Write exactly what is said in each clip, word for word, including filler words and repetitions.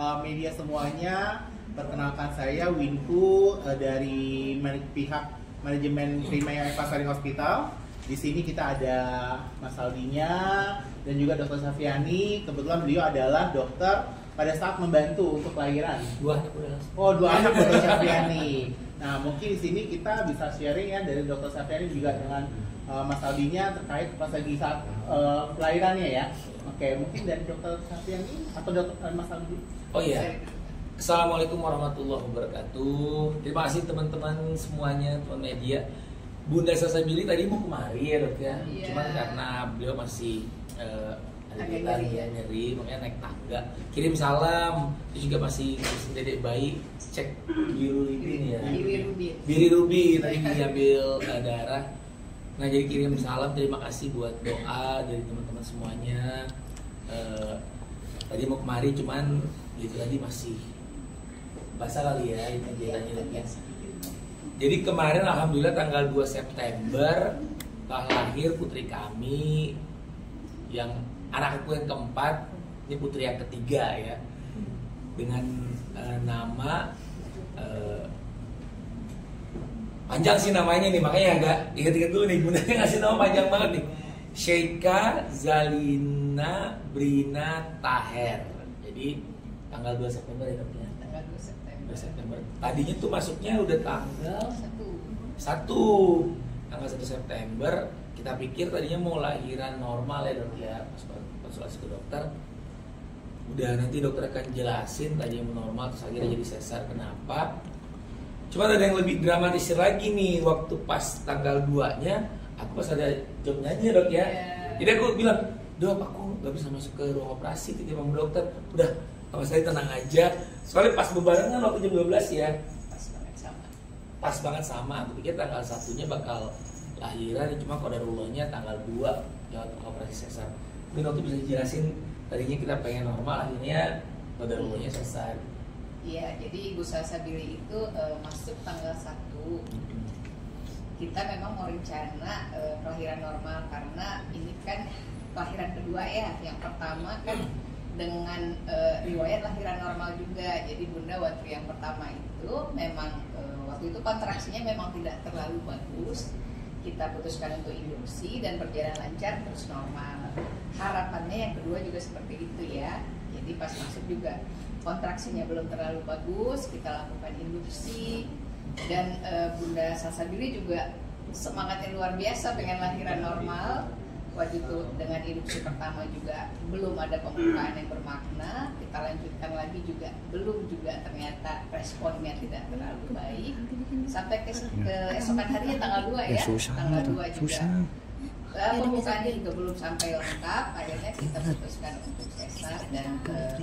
uh, media semuanya. Perkenalkan saya Winku uh, dari man- pihak manajemen Primaya Evasari Hospital. Di sini kita ada Mas Aldinya dan juga Dokter Safiani. Kebetulan beliau adalah dokter pada saat membantu untuk kelahiran. Dua anak udah. Oh, dua anak Dokter Safiani. Nah, mungkin di sini kita bisa sharing ya dari Dokter Safiani juga dengan uh, Mas Aldinya terkait pas lagi saat uh, kelahirannya ya. Oke, mungkin dari Dokter Safiani atau Dokter uh, Mas Aldi. Oh iya. Assalamualaikum warahmatullahi wabarakatuh. Terima kasih teman-teman semuanya, teman media. Bunda Sasabili tadi mau kemari ya dok ya. Iya. Cuman karena beliau masih uh, ada Agak nyeri, nyeri, ya. nyeri, makanya naik tangga. Kirim salam. Dia juga masih masih dedek bayi. Cek bilirubin ya. Bilirubin. Bilirubin tadi diambil uh, darah. Nah jadi kirim salam. Terima kasih buat doa dari teman-teman semuanya. Uh, tadi mau kemari cuman gitu tadi masih basah kali ya ini ceritanya. Jadi kemarin alhamdulillah tanggal dua September telah lahir putri kami yang anak aku yang keempat, ini putri yang ketiga ya, dengan uh, nama uh, panjang sih namanya nih, makanya agak ingat-ingat dulu nih, bunda ngasih nama panjang banget nih, Sheikha Zalina Brina Taher. Jadi tanggal dua September ya dok ya. Tanggal dua September. dua September. Tadinya tuh masuknya udah tanggal Satu. satu tanggal satu September. Kita pikir tadinya mau lahiran normal ya dok ya, pas konsultasi ke dokter udah nanti dokter akan jelasin tadinya mau normal terus akhirnya jadi sesar. Kenapa? Cuma ada yang lebih dramatisir lagi nih, waktu pas tanggal dua nya aku pas ada job nyanyi dok ya. Yeah. Jadi aku bilang, dok aku gak bisa masuk ke ruang operasi, titip sama dokter. Udah, sama saya tenang aja. Soalnya pas bebarengan waktu jam dua belas ya. Pas banget sama. Pas banget sama. Aku pikir tanggal satunya bakal lahiran, cuma kodarullahnya tanggal dua lewat operasi sesar. Mungkin waktu bisa dijelasin, tadinya kita pengen normal, akhirnya kodarullahnya sesar. Iya, jadi Ibu Sasabili itu uh, masuk tanggal satu. Kita memang mau rencana uh, kelahiran normal karena ini kan kelahiran kedua ya. Yang pertama kan dengan uh, riwayat lahiran normal juga. Jadi Bunda waktu yang pertama itu memang uh, waktu itu kontraksinya memang tidak terlalu bagus. Kita putuskan untuk induksi dan berjalan lancar terus normal. Harapannya yang kedua juga seperti itu ya. Jadi pas masuk juga kontraksinya belum terlalu bagus, kita lakukan induksi dan uh, Bunda Sasabili juga semangatnya luar biasa pengen lahiran normal. Waktu itu dengan induksi pertama juga belum ada pembukaan yang bermakna, kita lanjutkan lagi juga belum juga ternyata responnya tidak terlalu baik sampai ke, ke esokan harinya tanggal dua ya, tanggal dua juga uh, pembukaannya juga belum sampai lengkap, akhirnya kita putuskan untuk sesar dan uh,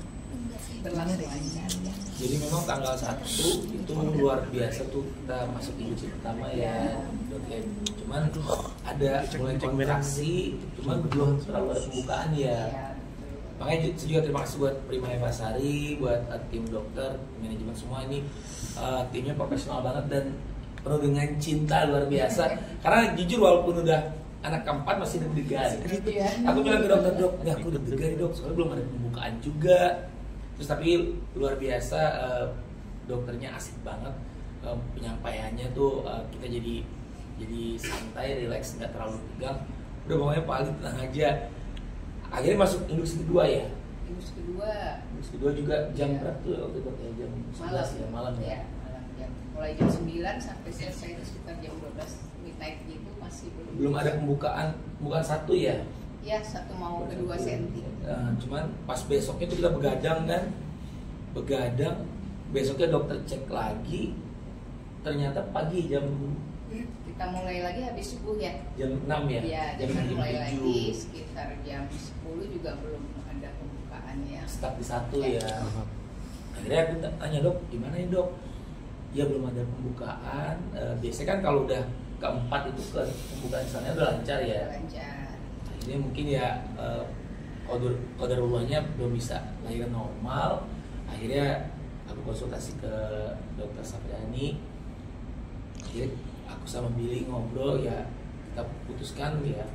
berlangsung lancar ya. Jadi memang tanggal satu itu luar biasa tuh kita masuk induksi pertama ya dok ya. Cuman ada mulai kontraksi, cuman belum terlalu ada pembukaan ya. Makanya saya juga terima kasih buat Primaya Evasari, buat uh, tim dokter, manajemen semua ini uh, timnya profesional banget dan penuh dengan cinta luar biasa. Karena jujur walaupun udah anak keempat masih deg-degan. Aku bilang ke dokter, dok, ya aku deg-degan dok, soalnya belum ada pembukaan juga. Terus tapi luar biasa uh, dokternya asik banget, uh, penyampaiannya tuh uh, kita jadi jadi santai, relax, nggak terlalu tegang. Udah pokoknya paling tenang aja. Akhirnya masuk induksi kedua ya. Induksi kedua. Induksi kedua juga jam Ya. berapa tuh waktu itu ya, jam sebelas ya malam ya. Ya, malam jam mulai jam sembilan sampai selesai itu sekitar jam dua belas midnight gitu masih belum. Belum ada pembukaan, bukan satu ya. Ya, satu mau kedua senti. Nah, cuman pas besoknya tuh kita begadang kan, begadang. Besoknya dokter cek lagi, ternyata pagi jam Kita mulai lagi habis subuh ya. jam enam ya. Ya, jam kita jam mulai tujuh. lagi sekitar jam sepuluh juga belum ada pembukaannya. Stuck di satu Ya. ya. Akhirnya aku tanya dok, gimana ya dok? Ya belum ada pembukaan. E, biasanya kan kalau udah keempat itu ke pembukaan sana udah lancar ya. Lancar. Akhirnya mungkin ya e, kodur kodarullahnya belum bisa lahiran normal. Akhirnya aku konsultasi ke dokter Safiani. Akhirnya aku sama Billy ngobrol ya, kita putuskan ya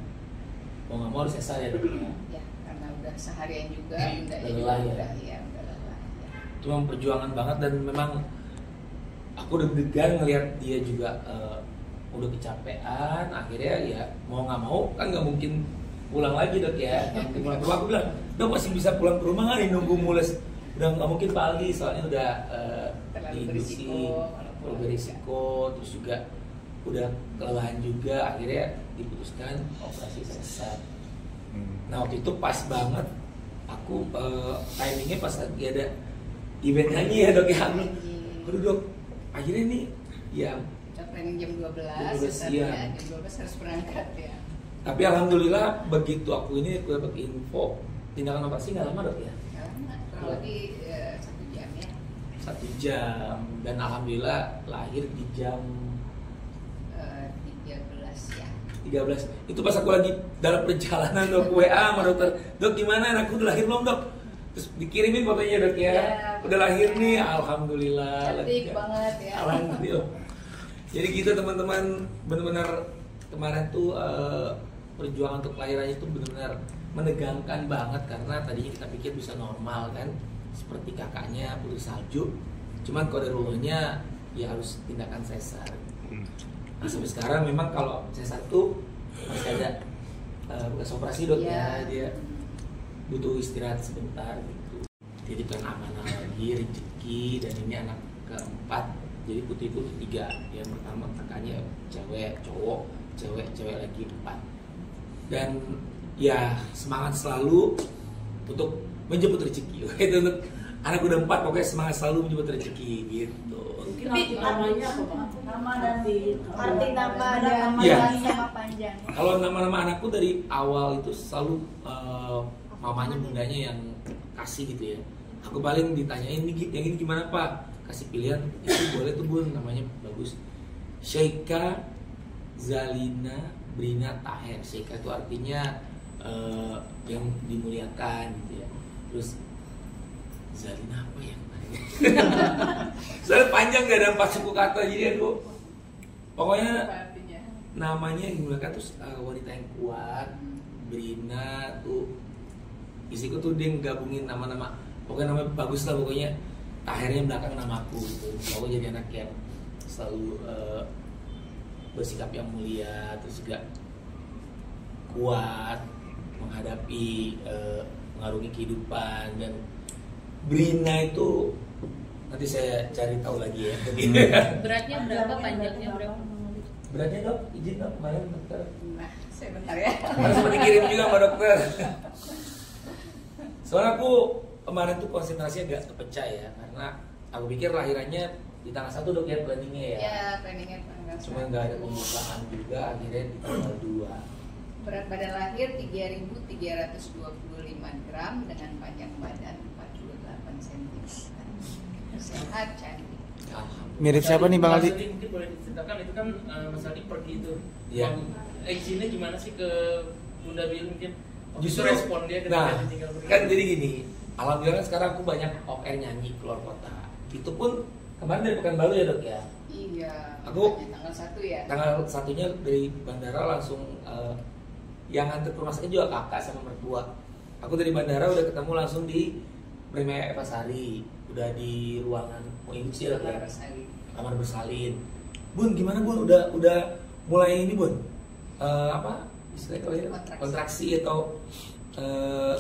mau nggak mau harus sesar ya dok ya. Ya, karena udah seharian juga, udah Udah ya, lelah ya. udah ya, udah lelah. Ya. memang perjuangan banget dan memang aku deg-degan ngelihat dia juga uh, udah kecapean. Akhirnya ya mau nggak mau kan nggak mungkin pulang lagi dok ya. Nggak mungkin pulang ke rumah. Aku bilang dok masih bisa pulang ke rumah nggak nih nunggu mules. Udah nggak mungkin pagi soalnya udah uh, diinduksi, terlalu berisiko, terus juga udah kelelahan juga. Akhirnya diputuskan operasi sesar. Nah waktu itu pas banget aku uh, timingnya pas lagi ada event nyanyi ya dok ya. Aduh dok, akhirnya nih ya training jam dua belas, iya. jam dua belas harus berangkat ya. Tapi alhamdulillah begitu aku ini aku dapat info tindakan operasi nggak lama dok ya. Nggak lama, kurang lebih uh, satu jam ya. Satu jam dan alhamdulillah lahir di jam uh, tiga belas ya. tiga belas. Itu pas aku lagi dalam perjalanan dok W A sama dokter, dok gimana anakku udah lahir belum dok? Terus dikirimin fotonya dok ya, ya udah lahir nih, alhamdulillah. Cantik banget ya. Alhamdulillah. Jadi gitu teman-teman, benar-benar kemarin tuh uh, perjuangan untuk kelahirannya itu benar-benar menegangkan banget karena tadinya kita pikir bisa normal kan, seperti kakaknya putri salju, cuman koderulonya ya harus tindakan sesar. Nah sampai sekarang memang kalau sesar tuh masih ada uh, bekas operasi dok ya, dia butuh istirahat sebentar gitu. Jadi kan amanah lagi rezeki dan ini anak keempat. Jadi putih itu tiga, yang pertama kakaknya cewek, cowok, cewek, cewek lagi empat. Dan ya semangat selalu untuk menjemput rezeki. Itu untuk anak udah empat, pokoknya semangat selalu menjemput rezeki gitu. Mungkin arti namanya apa Pak? Nama dan di arti nama dan nama ya. nama panjang. Kalau nama-nama anakku dari awal itu selalu uh, mamanya bundanya yang kasih gitu ya. Aku paling ditanyain ini yang ini gimana Pak? Kasih pilihan itu boleh tuh bun, namanya bagus. Sheikha Zalina Brina Taher. Sheikha itu artinya uh, yang dimuliakan gitu ya. Terus Zalina apa ya? Soalnya panjang gak ada empat suku kata jadi aduh. Pokoknya namanya yang dimuliakan terus uh, wanita yang kuat. Brina tuh isiku tuh dia gabungin nama-nama. Pokoknya namanya bagus lah pokoknya. Akhirnya belakang namaku gitu. Aku jadi anak yang selalu uh, bersikap yang mulia, terus juga kuat menghadapi uh, mengarungi kehidupan. Dan Brina itu nanti saya cari tahu lagi ya. Beratnya berapa, panjangnya berapa? Beratnya dok, izin dok kemarin dokter. Nah, saya bentar ya. Harus sempat dikirim juga sama dokter. Soalnya aku kemarin tuh konsentrasinya agak terpecah ya, karena aku pikir lahirannya di tanggal satu dok ya planningnya ya. Ya, planningnya tanggal satu. Cuma nggak ada pembukaan juga, akhirnya di tanggal dua. Berat badan lahir tiga ribu tiga ratus dua puluh lima gram dengan panjang badan empat puluh delapan sentimeter. Sehat, cantik. Mirip siapa nih Bang Aldi? Mas Aldi mungkin boleh diceritakan itu kan uh, Mas Aldi pergi itu. Iya. Izinnya gimana sih ke Bunda Bil mungkin? Justru respon dia ketika nah, ditinggal pergi. kan jadi gini. Alhamdulillah sekarang aku banyak off air nyanyi keluar kota. Itu pun kemarin dari Pekanbaru ya dok ya. Iya. Aku- tanggal satu ya. Tanggal satunya dari bandara langsung uh, yang antar ke rumah sakit juga kakak sama mertua. Aku dari bandara udah ketemu langsung di Primaya Epasari, udah di ruangan mau induksi ya dok ya. Kamar bersalin. Kamar bersalin. Bun gimana bun? Udah udah mulai ini bun? Uh, apa istilahnya kalau ini Kontraksi. kontraksi atau uh,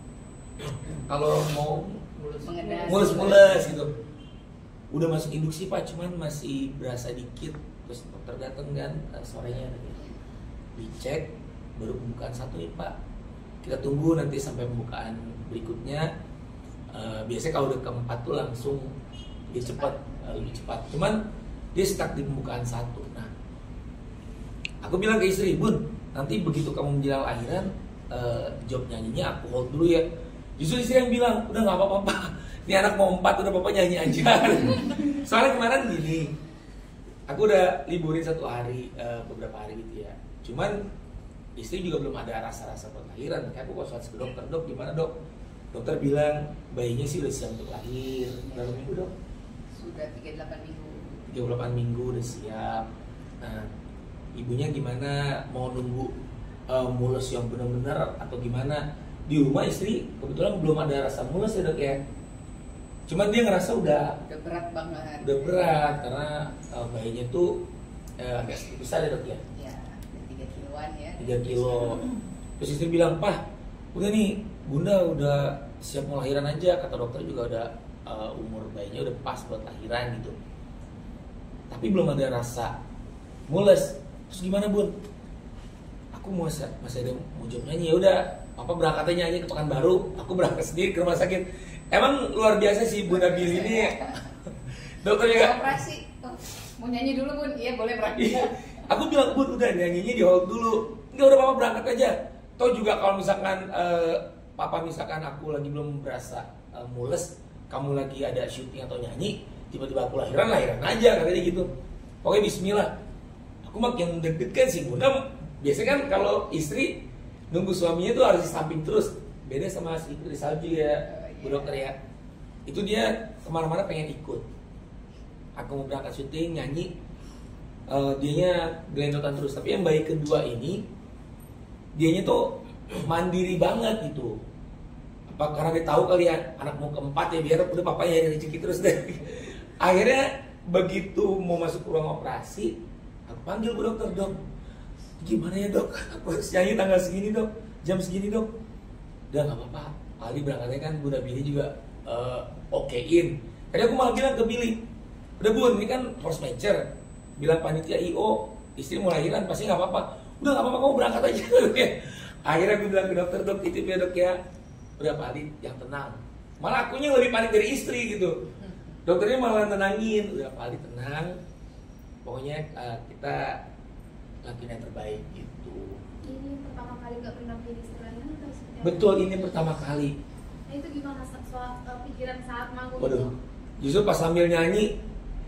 kalau mau Mengedas. mulus-mulus gitu. Udah masuk induksi pak, cuman masih berasa dikit. Terus dokter datang kan uh, sorenya dicek, baru pembukaan satu nih pak. Kita tunggu nanti sampai pembukaan berikutnya. Uh, biasanya kalau udah keempat tuh langsung dia cepat, uh, lebih cepat. Cuman dia stuck di pembukaan satu. Nah, aku bilang ke istri, bun, nanti begitu kamu menjelang lahiran, uh, job nyanyinya aku hold dulu ya. Justru istri yang bilang, udah nggak apa-apa pak, ini anak mau empat, udah papa nyanyi aja. Soalnya kemarin gini, aku udah liburin satu hari, uh, beberapa hari gitu ya. Cuman istri juga belum ada rasa-rasa buat lahiran. Kayak aku konsultasi ke dokter, dok gimana dok? Dokter bilang bayinya sih udah siap untuk lahir. Berapa minggu dok? Sudah tiga puluh delapan minggu. tiga puluh delapan minggu udah siap. Nah, ibunya gimana? Mau nunggu uh, mulus yang benar-benar atau gimana? Di rumah istri kebetulan belum ada rasa mulus ya dok ya. Cuman dia ngerasa udah Udah berat banget. udah berat karena uh, bayinya tuh uh, agak sedikit besar ya dok ya. Ya, tiga kiloan ya. tiga kilo. Terus istri bilang, "Pah, udah nih, Bunda udah siap mau lahiran aja." Kata dokter juga udah uh, umur bayinya udah pas buat lahiran gitu. Tapi belum ada rasa mules. Terus gimana, Bun? Aku mau masih ada mau job nyanyi. Ya udah, Papa berangkat aja nyanyi ke Pekanbaru. Aku berangkat sendiri ke rumah sakit. Emang luar biasa sih Bunda Billy ini. Dokter juga operasi. Oh, mau nyanyi dulu, Bun? Iya, boleh berangkat. Aku bilang, "Bun, udah nyanyinya di hold dulu." "Enggak, udah Papa berangkat aja." Toh juga kalau misalkan uh, Papa misalkan aku lagi belum berasa uh, mules, kamu lagi ada syuting atau nyanyi, tiba-tiba aku lahiran, lahiran aja katanya gitu. Pokoknya bismillah. Aku makin deg-degan sih Bunda. Biasanya kan kalau istri nunggu suaminya tuh harus di samping terus. Beda sama si Putri Salju ya, Bu Dokter ya. Itu dia kemana-mana pengen ikut. Aku mau berangkat syuting, nyanyi, uh, dianya gelendotan terus. Tapi yang bayi kedua ini, dianya tuh mandiri banget gitu. Apa karena dia tahu kali ya anakmu keempat ya, biar udah papanya yang rezeki terus deh. Akhirnya begitu mau masuk ke ruang operasi, aku panggil Bu Dokter, "Dok, gimana ya dok? Aku harus nyanyi tanggal segini dok, jam segini dok." Udah nggak apa-apa, Ali berangkatnya kan Bunda Billy juga uh, okein. Tadi aku malah bilang ke Billy, "Udah Bun, ini kan force mature, bilang panitia I O, istri mau lahiran pasti nggak apa-apa." "Udah nggak apa-apa, kamu berangkat aja." Akhirnya aku bilang ke dokter, "Dok, titip ya dok ya." "Udah Pak Ali, yang tenang." Malah akunya lebih panik dari istri gitu. Dokternya malah tenangin. "Udah Pak Ali, tenang. Pokoknya uh, kita lakuin yang terbaik gitu." Ini pertama kali nggak pernah pilih istilahnya atau seperti apa? Betul, ini pertama kali. Nah, itu gimana soal uh, pikiran saat manggung Waduh, itu? justru pas sambil nyanyi,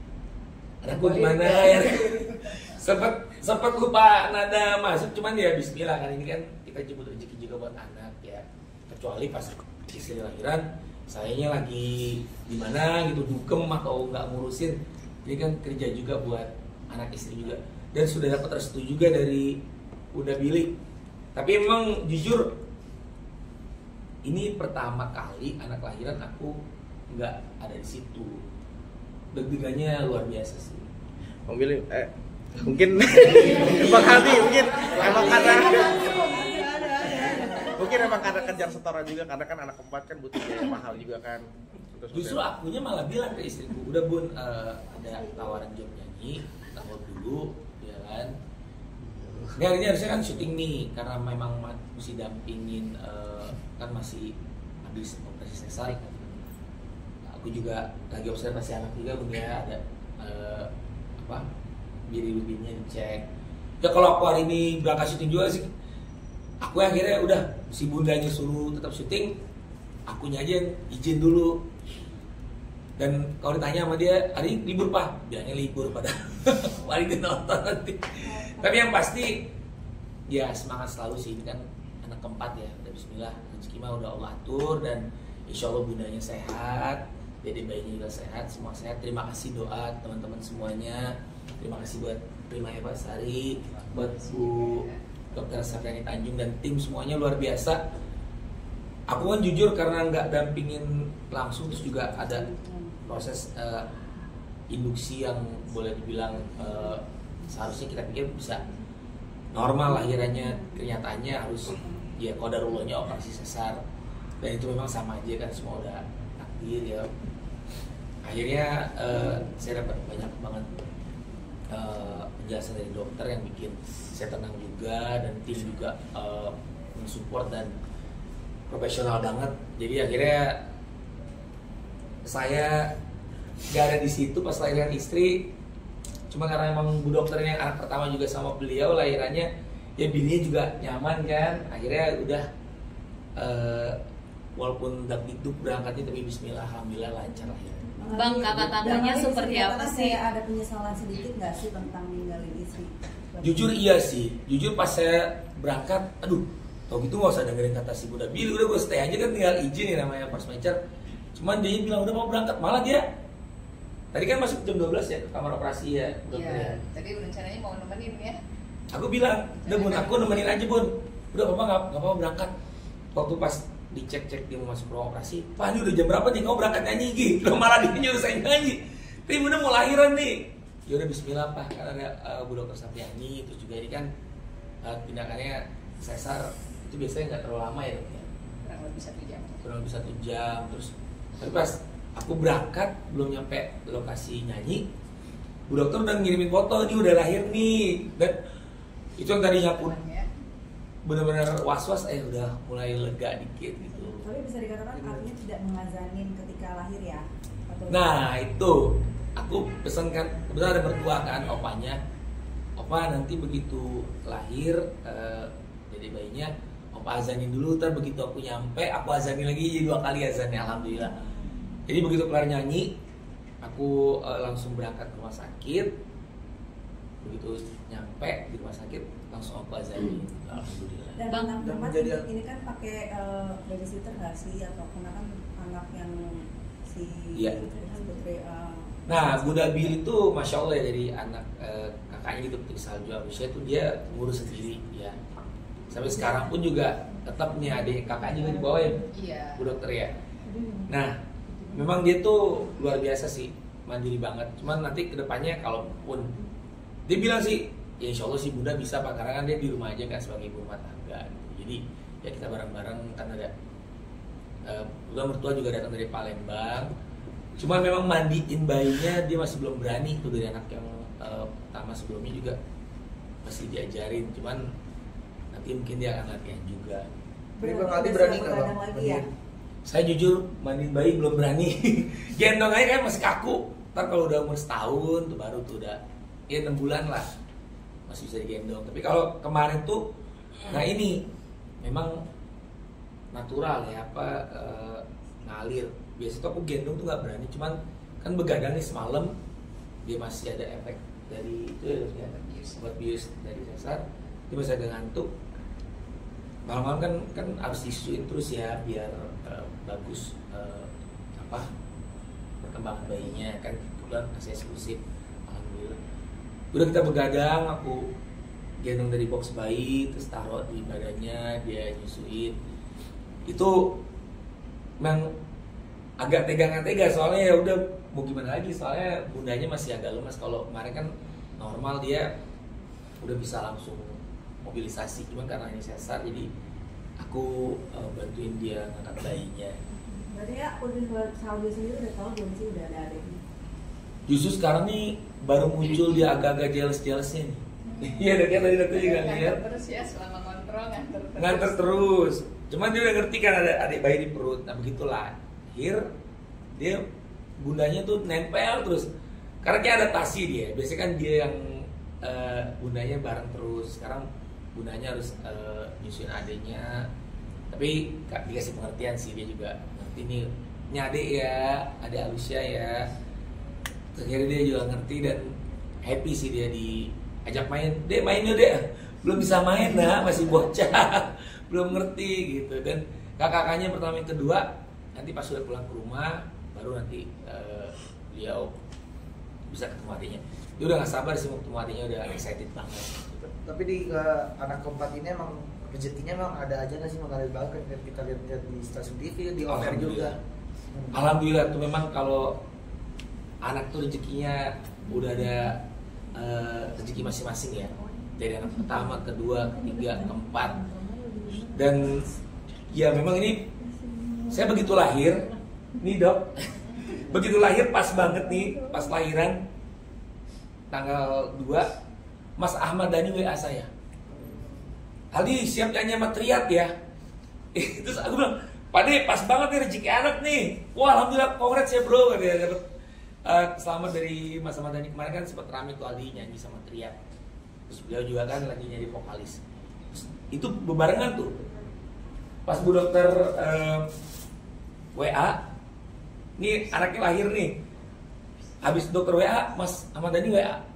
anakku gimana ya? Sempat sempat lupa nada masuk, cuman ya Bismillah kan, ini kan kita jemput rezeki juga buat anak ya. Kecuali pas istri lahiran, sayanya lagi di mana gitu, dukem atau nggak ngurusin. Ini kan kerja juga buat anak istri juga. Dan sudah dapat restu juga dari Bunda Billy. Tapi emang jujur ini pertama kali anak lahiran aku nggak ada di situ. Deg-degannya luar biasa sih. Bang Billy, eh mungkin Bang Hadi mungkin emang karena mungkin emang karena kejar setoran juga, karena kan anak keempat kan butuh biaya mahal juga kan. Terus Justru akunya malah bilang ke istriku, "Udah Bun, uh, ada tawaran job nyanyi, kita hold dulu, ya kan." Nggak, ini harusnya kan syuting nih, karena memang mesti dampingin, uh, kan masih habis operasi sesar. Aku juga lagi observasi anak juga Bun ya, ada uh, apa biri-birinya dicek. Ya kalau aku hari ini berangkat syuting juga sih, aku akhirnya udah si bundanya suruh tetap syuting, akunya aja yang izin dulu. Dan kalau ditanya sama dia, "Hari ini libur Pak?" Bilangnya libur pada hari ini nonton nanti. Tapi yang pasti ya semangat selalu sih, ini kan anak keempat ya. Dan Bismillah, rezeki mah udah Allah atur dan insya Allah bundanya sehat, jadi bayinya juga sehat, semua sehat. Terima kasih doa teman-teman semuanya. Terima kasih buat Prima Eva Sari, buat Bu Dokter Sapriani Tanjung dan tim semuanya luar biasa. Aku kan jujur karena nggak dampingin langsung, terus juga ada proses uh, induksi yang boleh dibilang uh, seharusnya kita pikir bisa normal lahirannya, kenyataannya harus ya qadarullahnya operasi sesar, dan itu memang sama aja kan, semua udah takdir ya. Akhirnya uh, saya dapat banyak banget uh, penjelasan dari dokter yang bikin saya tenang juga, dan tim juga uh, mensupport dan profesional banget. Jadi akhirnya saya gak ada di situ pas lahiran istri, cuma karena emang Bu Dokternya anak pertama juga sama beliau lahirannya, ya bininya juga nyaman kan. Akhirnya udah uh, walaupun dagdikduk berangkatnya, tapi Bismillah, alhamdulillah lancar lah ya. Bang, kakak tantanya seperti apa sih? Ada penyesalan sedikit nggak sih tentang ninggalin istri? Jujur iya sih, jujur pas saya berangkat, aduh, tau gitu gak usah dengerin kata si Bunda Billy, udah gue stay aja kan, tinggal izin ya namanya force mature. Cuman dia bilang udah mau berangkat, malah dia tadi kan masuk jam dua belas ya ke kamar operasi ya. Iya, tadi rencananya mau nemenin ya. Aku bilang, udah Bun, aku nemenin aja Bun. Udah apa nggak nggak apa berangkat. Waktu pas dicek-cek dia mau masuk ruang operasi, Pak ini udah jam berapa nih, kamu berangkat nyanyi gitu, malah dia nyuruh saya nyanyi, tapi Bunda mau lahiran nih, ya udah Bismillah Pak, kan ada uh, Bu Dokter Sapriani, terus juga ini kan uh, tindakannya sesar itu biasanya nggak terlalu lama ya dok ya, kurang lebih satu jam. kurang lebih satu jam, terus tapi pas aku berangkat belum nyampe lokasi nyanyi, Bu Dokter udah ngirimin foto, ini udah lahir nih, dan itu yang tadinya aku Ya. benar-benar was-was, eh udah mulai lega dikit gitu. Tapi bisa dikatakan artinya tidak mengazanin ketika lahir ya? Atau Nah itu aku pesen kan, kebetulan ada mertua kan opanya, opa nanti begitu lahir uh, jadi bayinya opa azanin dulu, ntar begitu aku nyampe aku azanin lagi, jadi dua kali azannya alhamdulillah. Jadi begitu kelar nyanyi aku uh, langsung berangkat ke rumah sakit, begitu nyampe di rumah sakit langsung aku azanin alhamdulillah. Dan Bang, anak dan perempuan menjadi- ini kan pakai uh, babysitter nggak sih? Atau karena kan anak yang si Iya. Putri kan Putri uh, Nah, Bunda Bill itu masya Allah ya, dari anak eh, kakaknya gitu Putri Salju Abisya itu dia ngurus sendiri ya. Sampai sekarang pun juga tetap nih adik kakaknya juga di bawah ya, Iya. Bu Dokter ya. Nah, memang dia tuh luar biasa sih, mandiri banget. Cuman nanti kedepannya kalaupun dia bilang sih, ya insya Allah sih Bunda bisa Pak, karena kan dia di rumah aja kan sebagai ibu rumah tangga. Gitu. Jadi ya kita bareng-bareng kan ada. Uh, Bunda mertua juga datang dari Palembang. Cuman memang mandiin bayinya dia masih belum berani tuh, dari anak yang uh, pertama sebelumnya juga masih diajarin, cuman nanti mungkin dia akan latihan juga. Tapi Bang berarti Adi udah berani siap nggak Bang? begadang lagi ya? Saya jujur mandiin bayi belum berani, gendong aja kan masih kaku. Ntar kalau udah umur setahun tuh baru tuh udah ya enam bulan lah masih bisa digendong. Tapi kalau kemarin tuh, nah ini memang natural ya apa uh, ngalir. Biasanya tuh aku gendong tuh nggak berani, cuman kan begadang nih semalam dia masih ada efek dari itu ya, obat bius dari sesar, dia masih agak ngantuk. Malam-malam kan kan harus disusuin terus ya biar uh, bagus uh, apa perkembangan bayinya kan, kebetulan masih eksklusif alhamdulillah. Udah kita begadang, aku gendong dari box bayi terus taruh di badannya, dia nyusuin. Itu memang agak tegangan-tegang soalnya ya udah mau gimana lagi, soalnya bundanya masih agak lemas. Kalau kemarin kan normal dia udah bisa langsung mobilisasi, cuman karena ini sesar jadi aku uh, bantuin dia ngangkat bayinya. Berarti ya Putri Salju sendiri udah tahu belum sih udah ada adiknya? Justru sekarang nih baru muncul dia agak-agak jealous-jealousnya nih. Iya, udah kan tadi dokter juga lihat. Nganter terus ya selama kontrol nganter terus. Nganter terus. Cuman dia udah ngerti kan ada adik bayi di perut. Nah begitulah. Akhir dia bundanya tuh nempel terus. Karena kayak adaptasi dia. Biasanya kan dia yang uh, bundanya bareng terus. Sekarang bundanya harus uh, nyusuin adiknya. Tapi dikasih pengertian sih, dia juga ngerti nih. Ini adik ya, adik Alusia ya. Akhirnya dia juga ngerti dan happy sih dia diajak main. Dek main yuk dek. Belum bisa main nah, masih bocah. Belum ngerti gitu. Dan kakak-kakaknya pertama yang kedua nanti pas sudah pulang ke rumah baru nanti uh, beliau bisa ketemu adiknya. Dia udah gak sabar sih mau ketemu adiknya, udah excited banget gitu. Tapi di uh, anak keempat ini emang rezekinya emang ada aja nggak sih mengalir banget, kan kita lihat-lihat di stasiun T V, di offer juga. Alhamdulillah tuh memang kalau anak tuh rezekinya udah ada uh, rezeki masing-masing ya, dari anak pertama, kedua, ketiga, keempat. Dan ya memang ini saya begitu lahir nih dok, begitu lahir pas banget nih, pas lahiran tanggal dua, Mas Ahmad Dhani W A saya, Aldi siap nyanyi sama Triat ya. Terus aku bilang, Pak De, pas banget nih rezeki anak nih. Wah alhamdulillah, congrats ya bro. Dia dapat uh, selamat dari Mas Ahmad Dhani. Kemarin kan sempat rame tuh Aldi nyanyi sama Triat. Terus beliau juga kan lagi jadi vokalis. Terus, itu bebarengan tuh. Pas Bu Dokter uh, W A, nih anaknya lahir nih. Habis dokter W A, Mas Ahmad Dhani W A,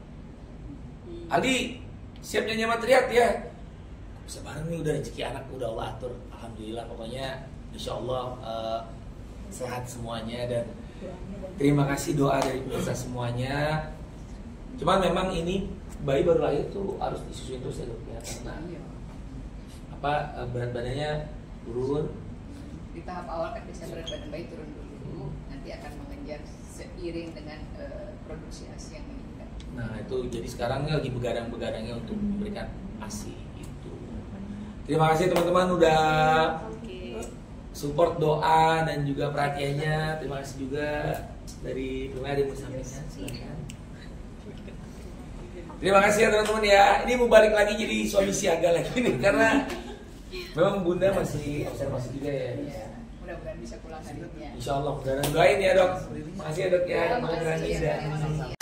Aldi siap nyanyi sama Triat ya. Bisa bareng nih, udah rezeki anak udah Allah atur. Alhamdulillah pokoknya insya Allah uh, sehat semuanya. Dan terima kasih doa dari pemirsa semuanya. Cuman memang ini bayi baru lahir tuh harus disusuin terus ya dok ya, karena apa berat badannya turun, di tahap awal kan biasanya berat badan bayi turun dulu, nanti akan mengejar seiring dengan uh, produksi ASI yang meningkat. Nah itu jadi sekarang lagi begadang-begadangnya untuk memberikan ASI itu. Terima kasih teman-teman udah support doa dan juga perhatiannya. Terima kasih juga dari Prima yang disampaikan. Silakan. Terima kasih ya teman-teman ya. Ini mau balik lagi jadi suami siaga lagi nih karena memang bunda masih observasi juga ya. Ya, mudah-mudahan bisa pulang hari ini ya. Insya Allah, mudah-mudahan doain ya dok. Makasih ya dok ya. Terima kasih ya.